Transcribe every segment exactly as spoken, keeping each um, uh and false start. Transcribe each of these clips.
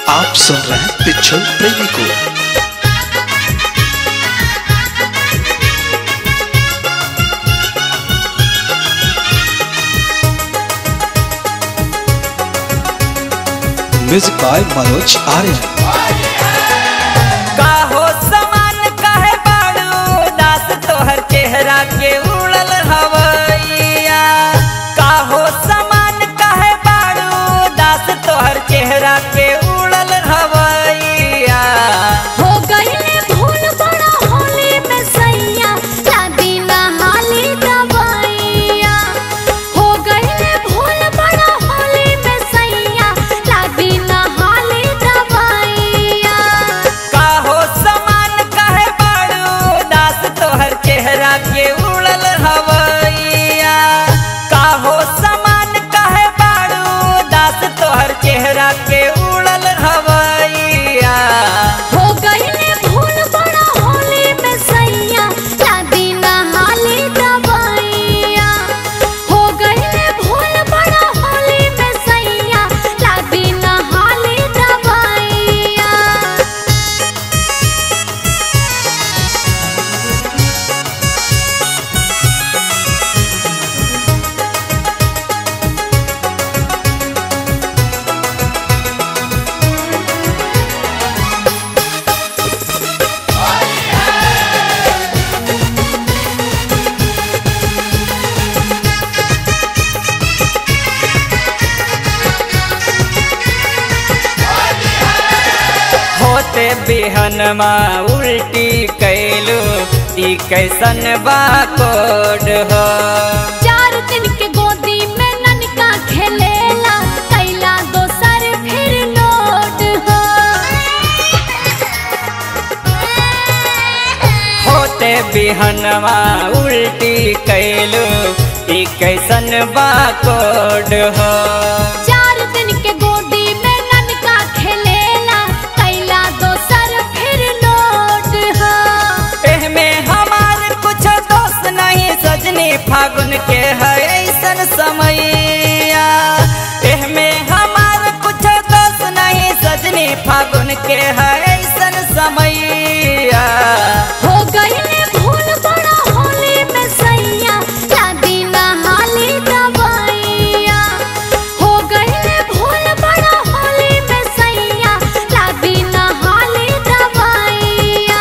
आप सुन रहे हैं पिछल प्रेमी को। Music by Manoj Aryan. काहो समान काहे बाड़ू दास तोहर चेहरा के उड़ल हवैया। काहो समान काहे बाड़ू दास तोहर चेहरा के उड़ल हवैया। हो गईले भूल बड़ा होली में सैया लादी नहाली दवाइया। हो गईले भूल बड़ा होली में सैया लादी नहाली दवाइया। काहो समान काहे बाड़ू दास तोहर चेहरा के उड़ल हवैया। काहो समान काहे बाड़ू दास तोहर चेहरा के उड़ल हवैया। हो गईले भूल बड़ा होली में सैया लादी नहाली दवाइया। हो गईले भूल बड़ा होली में सैया लादी नहाली दवाइया। होते बिहनमा उल्टी कैलू ई कैसन बाकोड हो। चार दिन के गोदी में ननका खेलेला कैला दोसर फिर लोट हो। होते बिहनमा उल्टी कैलू ई कैसन बाकोड हो। चार दिन के गोदी में ननका खेलेला कैला दोसर फिर लोट हो। एहमे हमार कुछ दोस्त नहीं सजनी फागुन के है ऐसन समैया। एहमे हमार कुछ दोस्त नहीं सजनी फागुन के है ऐसन समैया। हो गईले भूल बड़ा होली में सैया लादी नहाली दवाइया। हो गईले भूल बड़ा होली में सैया लादी नहाली दवाइया।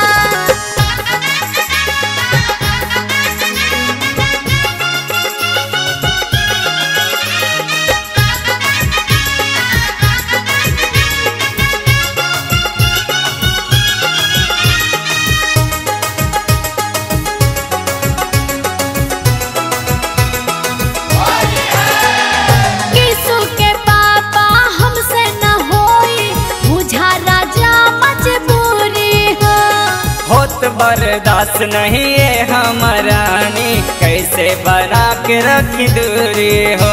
किसु के पापा हमसे न होई बुझा राजा मजबूरी हो। होत बर्दाश्त नहीं है हमरानी कैसे बना के रखी दूरी हो।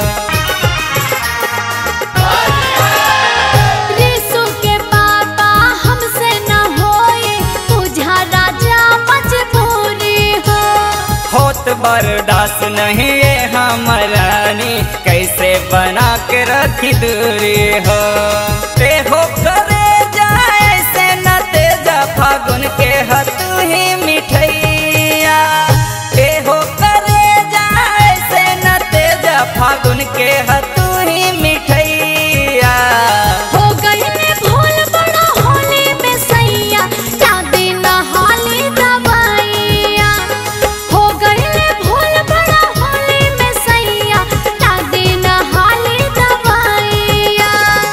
रिसु के पापा हमसे न होई बुझा राजा मजबूरी हो। होत बर्दाश्त नहीं है हमरानी कैसे बना के रखी दूरी हो। ते हो करे जाए से न तेजा फागुन के हतु ही मिठैया। ते हो करे जाए से न तेजा फागुन के हतु ही मिठैया। हो गईले भूल बड़ा होली में सैया लादी नहाली दवाइया। हो गईले भूल बड़ा होली में सैया लादी नहाली दवाइया।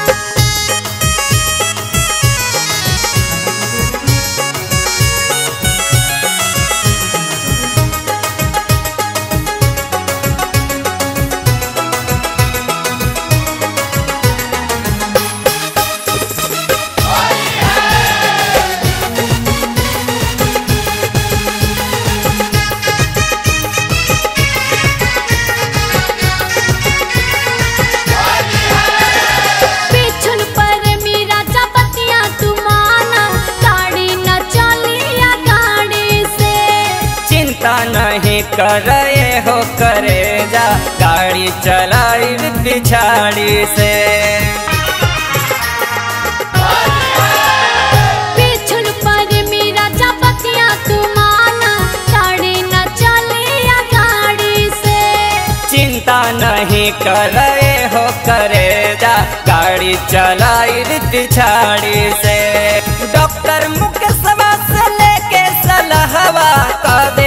पिछुन पर मेरा चपतिया तुमाना गाड़ी न चलिया गाड़ी से। चिंता नहीं करे हो करे जा गाड़ी चलाई पिछाड़ी से। तनी करे हो करे जा गाड़ी चलाई रीति छाड़ी से। डॉक्टर मुकेश से लेके सलाहवा का दे